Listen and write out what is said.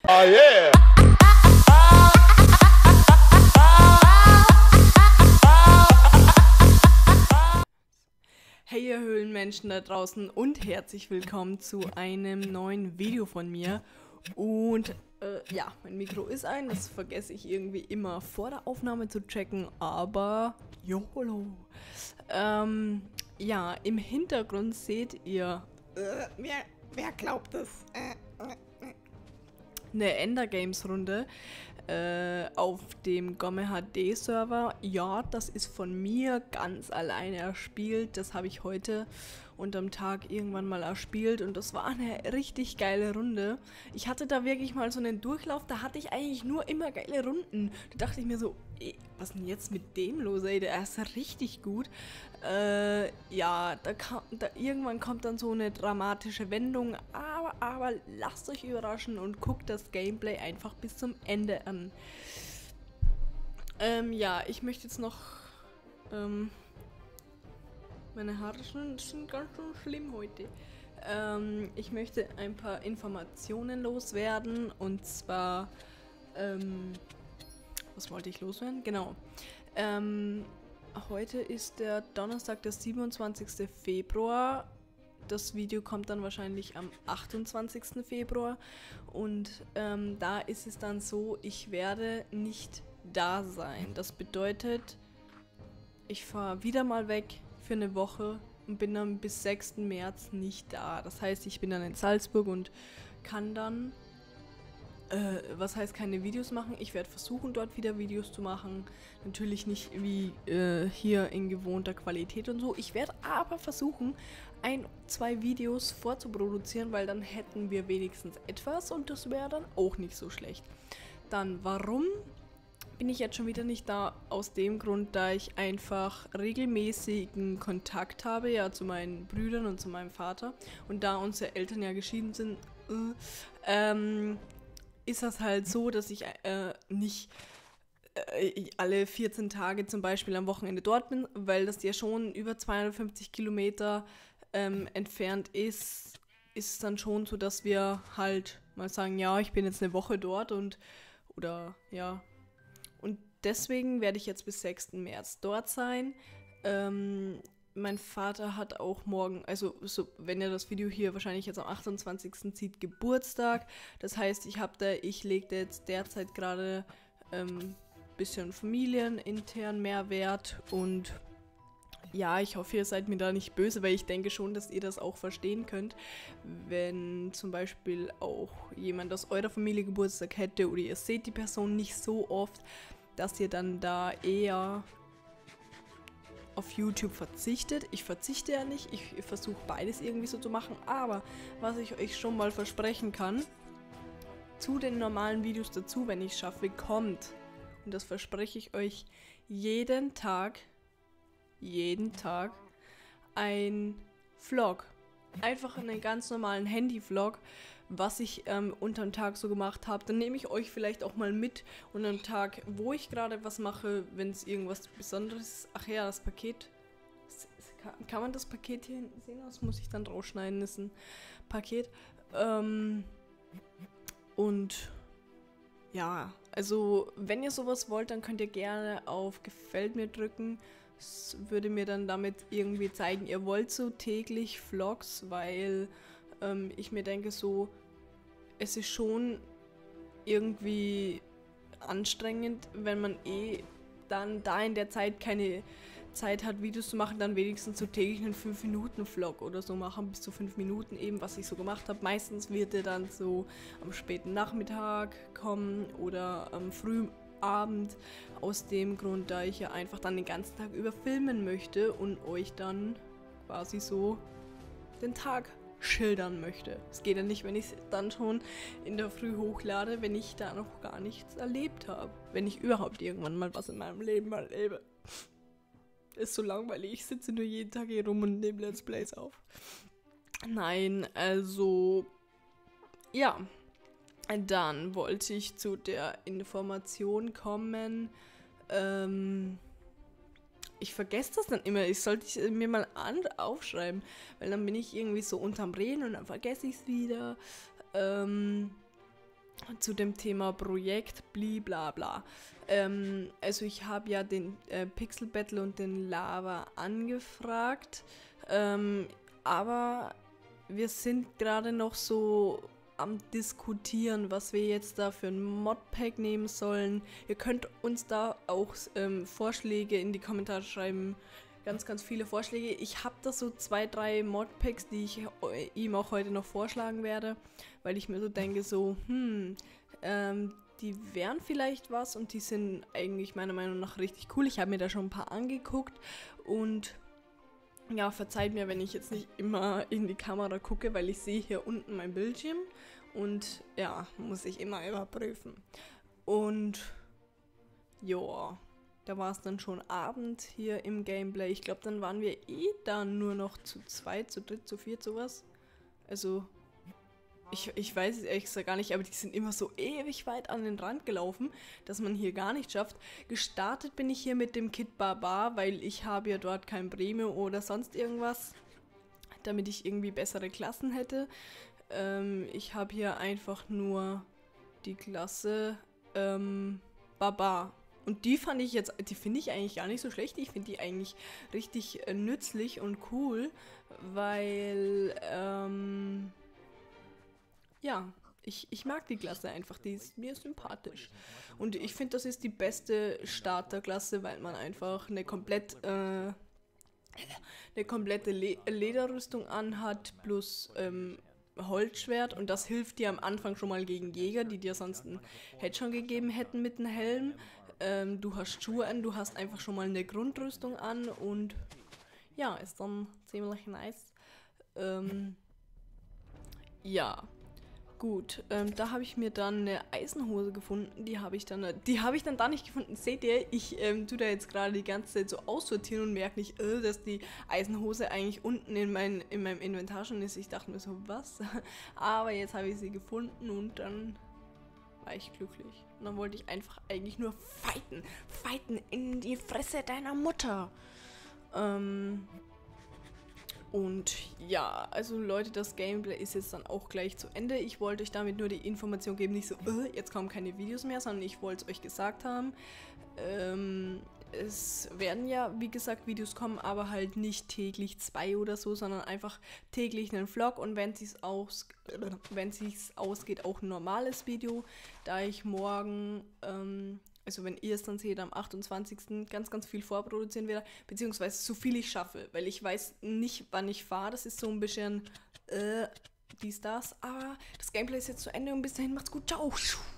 Oh yeah! Hey ihr Höhlenmenschen da draußen und herzlich willkommen zu einem neuen Video von mir. Und ja, mein Mikro ist ein, das vergesse ich irgendwie immer vor der Aufnahme zu checken, aber YOLO. Ja, im Hintergrund seht ihr, wer glaubt das? Eine Ender Games Runde auf dem Gomme HD Server. Ja, das ist von mir ganz alleine erspielt. Das habe ich heute unterm Tag irgendwann mal erspielt und das war eine richtig geile Runde. Ich hatte da wirklich mal so einen Durchlauf, da hatte ich eigentlich nur immer geile Runden. Da dachte ich mir so, ey, was ist denn jetzt mit dem los, ey? Der ist ja richtig gut. Ja, irgendwann kommt dann so eine dramatische Wendung, aber lasst euch überraschen und guckt das Gameplay einfach bis zum Ende an. Ja, ich möchte jetzt noch, meine Haare sind ganz schön schlimm heute. Ich möchte ein paar Informationen loswerden und zwar, was wollte ich loswerden? Genau. Heute ist der Donnerstag, der 27. Februar. Das Video kommt dann wahrscheinlich am 28. Februar. Und da ist es dann so, ich werde nicht da sein. Das bedeutet, ich fahre wieder mal weg für eine Woche und bin dann bis 6. März nicht da. Das heißt, ich bin dann in Salzburg und kann dann, was heißt keine Videos machen? Ich werde versuchen, dort wieder Videos zu machen. Natürlich nicht wie hier in gewohnter Qualität und so. Ich werde aber versuchen, 1-2 Videos vorzuproduzieren, weil dann hätten wir wenigstens etwas und das wäre dann auch nicht so schlecht. Dann, warum bin ich jetzt schon wieder nicht da? Aus dem Grund, da ich einfach regelmäßigen Kontakt habe, ja, zu meinen Brüdern und zu meinem Vater. Und da unsere Eltern ja geschieden sind, ist das halt so, dass ich nicht alle 14 Tage zum Beispiel am Wochenende dort bin, weil das ja schon über 250 Kilometer entfernt ist es dann schon so, dass wir halt mal sagen, ja, ich bin jetzt eine Woche dort oder ja. Und deswegen werde ich jetzt bis 6. März dort sein. Mein Vater hat auch morgen, also so, wenn ihr das Video hier wahrscheinlich jetzt am 28. sieht, Geburtstag. Das heißt, ich lege jetzt derzeit gerade bisschen familienintern mehr Wert und ja, ich hoffe, ihr seid mir da nicht böse, weil ich denke schon, dass ihr das auch verstehen könnt, wenn zum Beispiel auch jemand aus eurer Familie Geburtstag hätte oder ihr seht die Person nicht so oft, dass ihr dann da eher auf YouTube verzichtet. Ich verzichte ja nicht, ich versuche beides irgendwie so zu machen, aber was ich euch schon mal versprechen kann, zu den normalen Videos dazu, wenn ich es schaffe, kommt, und das verspreche ich euch, jeden Tag ein Vlog. Einfach einen ganz normalen Handy-Vlog, was ich unterm Tag so gemacht habe. Dann nehme ich euch vielleicht auch mal mit und am Tag, wo ich gerade was mache, wenn es irgendwas Besonderes ist. Ach ja, das Paket. Kann man das Paket hier hinten sehen? Das muss ich dann rausschneiden. Das ist ein Paket. Und ja, also wenn ihr sowas wollt, dann könnt ihr gerne auf Gefällt mir drücken. Das würde mir dann damit irgendwie zeigen, ihr wollt so täglich Vlogs, weil ich mir denke so, es ist schon irgendwie anstrengend, wenn man dann da in der Zeit keine Zeit hat, Videos zu machen, dann wenigstens so täglich einen 5-Minuten-Vlog oder so machen, bis zu 5 Minuten eben, was ich so gemacht habe. Meistens wird er dann so am späten Nachmittag kommen oder am frühen Abend, aus dem Grund, da ich ja einfach dann den ganzen Tag über filmen möchte und euch dann quasi so den Tag schildern möchte. Es geht ja nicht, wenn ich es dann schon in der Früh hochlade, wenn ich da noch gar nichts erlebt habe. Wenn ich überhaupt irgendwann mal was in meinem Leben erlebe. Ist so langweilig, ich sitze nur jeden Tag hier rum und nehme Let's Plays auf. Nein, also ja. Dann wollte ich zu der Information kommen, ich vergesse das dann immer, ich sollte es mir mal aufschreiben, weil dann bin ich irgendwie so unterm Reden und dann vergesse ich es wieder. zu dem Thema Projekt, blibla. Also ich habe ja den Pixel Battle und den Lava angefragt, aber wir sind gerade noch so am Diskutieren, was wir jetzt da für ein Modpack nehmen sollen. Ihr könnt uns da auch Vorschläge in die Kommentare schreiben. Ganz viele Vorschläge. Ich habe da so 2, 3 Modpacks, die ich ihm auch heute noch vorschlagen werde, weil ich mir so denke, so, die wären vielleicht was und die sind eigentlich meiner Meinung nach richtig cool. Ich habe mir da schon ein paar angeguckt und ja, verzeiht mir, wenn ich jetzt nicht immer in die Kamera gucke, weil ich sehe hier unten mein Bildschirm und ja, muss ich immer überprüfen. Und ja, da war es dann schon Abend hier im Gameplay. Ich glaube, dann waren wir dann nur noch zu 2, zu 3, zu 4, sowas. Also, ich weiß es ehrlich gesagt gar nicht, aber die sind immer so ewig weit an den Rand gelaufen, dass man hier gar nicht schafft. Gestartet bin ich hier mit dem Kit Barbar, weil ich habe ja dort kein Premium oder sonst irgendwas, damit ich irgendwie bessere Klassen hätte. Ich habe hier einfach nur die Klasse Barbar. Und die finde ich eigentlich gar nicht so schlecht. Ich finde die eigentlich richtig nützlich und cool, weil, ja, ich mag die Klasse einfach, die ist mir sympathisch. Und ich finde, das ist die beste Starterklasse, weil man einfach eine komplette Lederrüstung anhat, plus Holzschwert. Und das hilft dir am Anfang schon mal gegen Jäger, die dir sonst einen Headshot gegeben hätten mit einem Helm. Du hast Schuhe an, du hast einfach schon mal eine Grundrüstung an und ja, ist dann ziemlich nice. Ja, gut. Da habe ich mir dann eine Eisenhose gefunden. Die habe ich dann da nicht gefunden. Seht ihr, ich tue da jetzt gerade die ganze Zeit so aussortieren und merke nicht, dass die Eisenhose eigentlich unten in meinem Inventar schon ist. Ich dachte mir so, was? Aber jetzt habe ich sie gefunden und dann war ich glücklich. Und dann wollte ich einfach eigentlich nur fighten. Fighten in die Fresse deiner Mutter. Und ja, also Leute, das Gameplay ist jetzt dann auch gleich zu Ende. Ich wollte euch damit nur die Information geben, nicht so, jetzt kommen keine Videos mehr, sondern ich wollte es euch gesagt haben. Es werden ja, wie gesagt, Videos kommen, aber halt nicht täglich 2 oder so, sondern einfach täglich einen Vlog und wenn es ausgeht, auch ein normales Video, da ich morgen, also wenn ihr es dann seht, am 28. ganz viel vorproduzieren werde, beziehungsweise so viel ich schaffe, weil ich weiß nicht, wann ich fahre, das ist so ein bisschen das, aber das Gameplay ist jetzt zu Ende und bis dahin macht's gut, ciao!